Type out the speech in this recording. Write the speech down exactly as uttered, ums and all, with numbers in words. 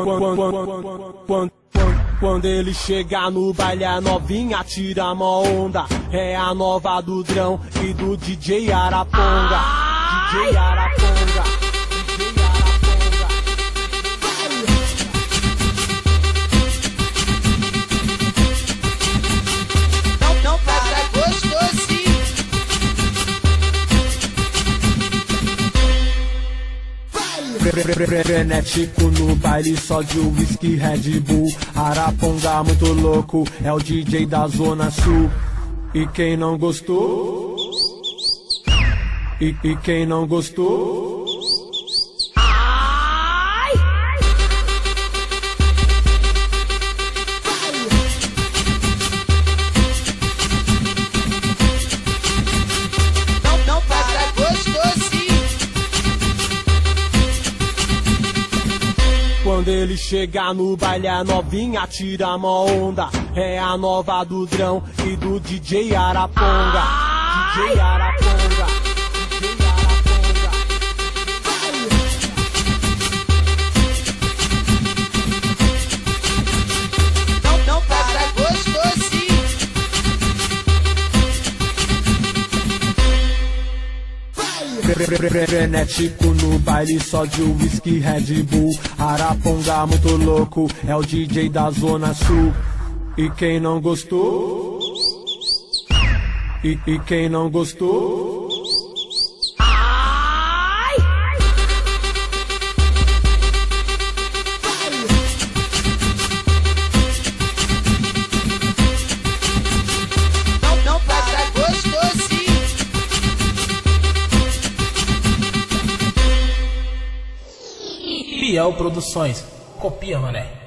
quando, quando, quando ele chegar no baile, a novinha tira a mó onda. É a nova do Drão e do D J Araponga. D J Araponga. Frenético no baile só de whisky, Red Bull. Araponga muito louco, é o D J da Zona Sul. E quem não gostou? E, e quem não gostou? Ai! Não, não passa gostoso. Quando ele chegar no baile, a novinha tira a mó onda. É a nova do Drão e do D J Araponga. D J Araponga. D J Araponga. Não, não passa gostoso. Frenético no baile só de whisky, Red Bull. Araponga muito louco, é o D J da Zona Sul. E quem não gostou? E, e quem não gostou? Ai! Não, não passa gostoso. Biel Produções. Copia, mané.